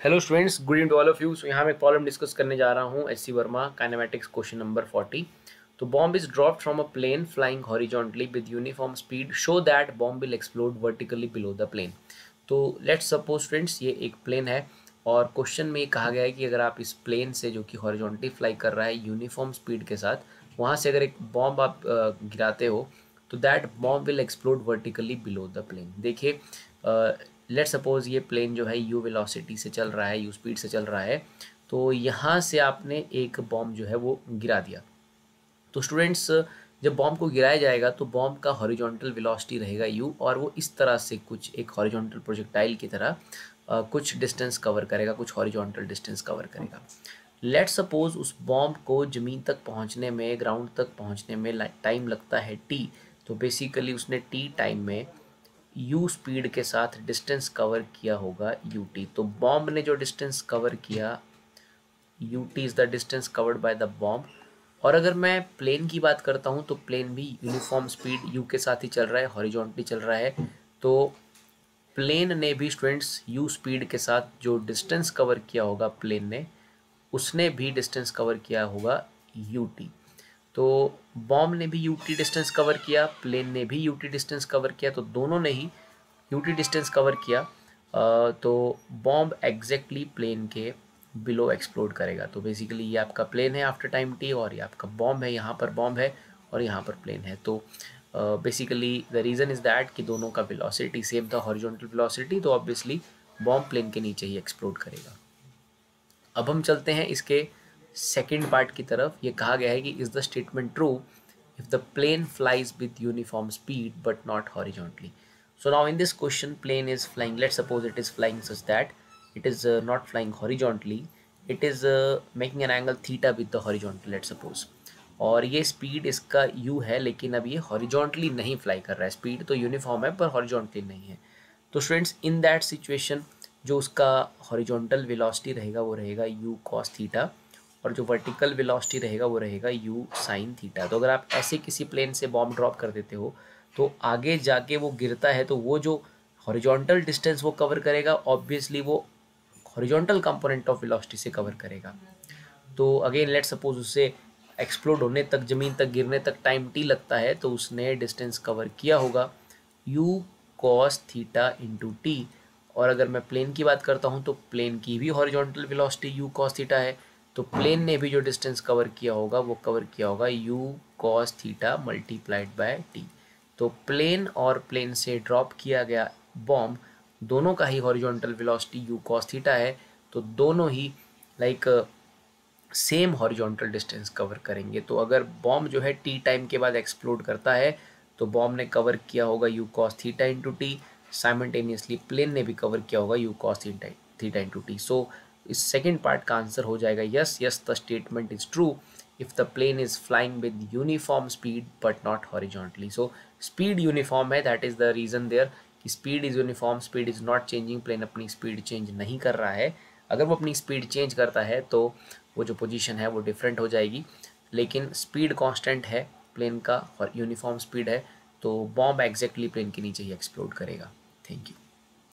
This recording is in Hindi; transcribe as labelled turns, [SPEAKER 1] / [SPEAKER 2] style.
[SPEAKER 1] Hello students, good evening to all of you. So यहाँ मैं प्रॉब्लम डिस्कस करने जा रहा हूँ H C Verma kinematics question number 40। तो bomb is dropped from a plane flying horizontally with uniform speed, show that bomb will explode vertically below the plane. तो लेट्स सपोज स्टूडेंट्स ये एक प्लेन है और क्वेश्चन में ये कहा गया है कि अगर आप इस प्लेन से जो कि हॉरिजॉन्टली फ्लाई कर रहा है यूनिफॉर्म स्पीड के साथ, वहाँ से अगर एक बॉम्ब आप गिराते हो तो that bomb will explode vertically below the plane. देखिए, लेट सपोज ये प्लेन जो है यू वेलोसिटी से चल रहा है, यू स्पीड से चल रहा है। तो यहाँ से आपने एक बॉम्ब जो है वो गिरा दिया। तो स्टूडेंट्स, जब बॉम्ब को गिराया जाएगा तो बॉम्ब का हॉरिजॉन्टल वेलोसिटी रहेगा यू, और वो इस तरह से कुछ एक हॉरिजॉन्टल प्रोजेक्टाइल की तरह कुछ डिस्टेंस कवर करेगा, कुछ हॉरिजॉन्टल डिस्टेंस कवर करेगा। लेट सपोज उस बॉम्ब को ज़मीन तक पहुंचने में, ग्राउंड तक पहुंचने में टाइम लगता है टी। तो बेसिकली उसने टी टाइम में यू स्पीड के साथ डिस्टेंस कवर किया होगा यू टी। तो बॉम्ब ने जो डिस्टेंस कवर किया, u t is the distance covered by the bomb. और अगर मैं प्लेन की बात करता हूँ तो प्लेन भी यूनिफॉर्म स्पीड यू के साथ ही चल रहा है, हॉरिजॉन्टली चल रहा है। तो प्लेन ने भी स्टूडेंट्स यू स्पीड के साथ जो डिस्टेंस कवर किया होगा प्लेन ने, उसने भी डिस्टेंस कवर किया होगा यू टी। तो बॉम्ब ने भी यूटी डिस्टेंस कवर किया, प्लेन ने भी यूटी डिस्टेंस कवर किया, तो दोनों ने ही यूटी डिस्टेंस कवर किया। तो बॉम्ब एग्जैक्टली प्लेन के बिलो एक्सप्लोड करेगा। तो बेसिकली ये आपका प्लेन है आफ्टर टाइम टी, और ये आपका बॉम्ब है, यहाँ पर बॉम्ब है और यहाँ पर प्लेन है। तो basically the reason is that कि दोनों का वेलोसिटी सेम था, हॉरिजॉन्टल वेलोसिटी, तो ऑब्वियसली बॉम्ब प्लेन के नीचे ही एक्सप्लोड करेगा। अब हम चलते हैं इसके सेकेंड पार्ट की तरफ। ये कहा गया है कि is the statement true if the plane flies with uniform speed but not horizontally. So now in this question, plane is flying. Let's suppose it is flying such that it is not flying horizontally. It is making an angle theta with the horizontal. Let's suppose. और ये स्पीड इसका u है, लेकिन अब ये हॉरिजॉन्टली नहीं फ्लाई कर रहा है। स्पीड तो यूनिफॉर्म है पर हॉरिजॉन्टली नहीं है। तो स्टूडेंट्स, इन दैट सिचुएशन जो उसका हॉरिजॉन्टल वेलोसिटी रहेगा वो रहेगा u cos थीटा, और जो वर्टिकल वेलोसिटी रहेगा वो रहेगा u sin थीटा। तो अगर आप ऐसे किसी प्लेन से बॉम्ब ड्रॉप कर देते हो तो आगे जाके वो गिरता है, तो वो जो हॉरिजॉन्टल डिस्टेंस वो कवर करेगा, ऑब्वियसली वो हॉरिजॉन्टल कंपोनेंट ऑफ वेलोसिटी से कवर करेगा। तो अगेन लेट सपोज उससे एक्सप्लोड होने तक, ज़मीन तक गिरने तक टाइम टी लगता है, तो उसने डिस्टेंस कवर किया होगा u cos theta into T. और अगर मैं प्लेन की बात करता हूँ तो प्लेन की भी horizontal velocity u cos theta है। तो प्लेन ने भी जो डिस्टेंस कवर किया होगा वो कवर किया होगा u cos theta multiplied by T. तो प्लेन और प्लेन से ड्रॉप किया गया बॉम्ब, दोनों का ही horizontal velocity u cos theta है। तो दोनों ही like same horizontal distance cover करेंगे। तो अगर बॉम्ब जो है टी टाइम के बाद एक्सप्लोड करता है तो बॉम्ब ने कवर किया होगा u cos theta into T, simultaneously plane ने भी कवर किया होगा u cos theta into T. So इस सेकेंड पार्ट का आंसर हो जाएगा yes, yes the statement is true if the plane is flying with uniform speed but not horizontally. So speed uniform है, that is the reason there कि speed is uniform, speed is not changing, plane अपनी speed change नहीं कर रहा है। अगर वो अपनी speed change करता है तो वो जो position है वो different हो जाएगी, लेकिन speed constant है plane का और uniform speed है, तो bomb exactly plane के नीचे ही explode करेगा। Thank you.